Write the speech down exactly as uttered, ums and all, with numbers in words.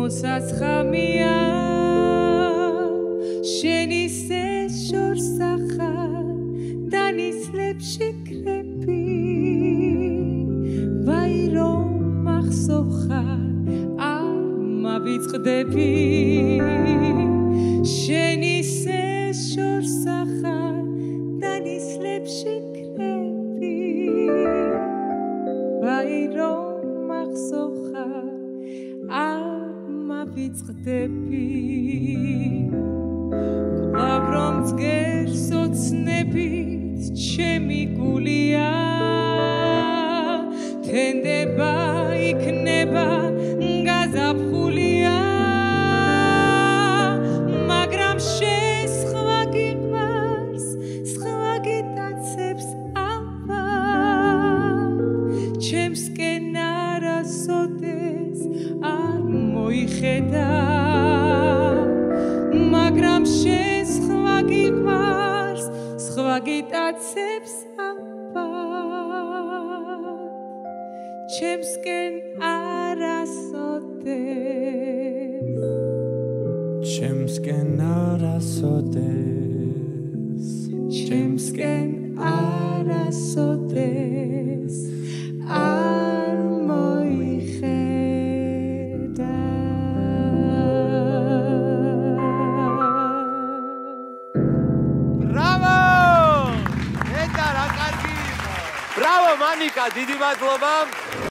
როდესაც ხამია შენი სეშორს ახარ დანისლებს შეკრები ვაი რომ მახსოვხარ არ მავიწყდები შენი სეშორს ახარ დანისლებს შეკრები ვაი რომ მახსოვხარ არ მავიწყდები ყავ რომ ძგერს ოცნებით ჩემი გულია თენდება იქნება გაზაფხულია მაგრამ შენ სხვა გიყვარს სხვა გიტაცებს ავარ ჩემსკენ არასოდეს არ მოიხედა მაგრამ შენ სხვა გიყვარს სხვა გიტაცებს ავარ ჩემსკენ არასოდეს ჩემსკენ არასოდეს ჩემსკენ არასოდეს არ მოიხედა ბრავო! ნეტა რა კარგი იყო. ბრავო მანიკა, დიდი მადლობა.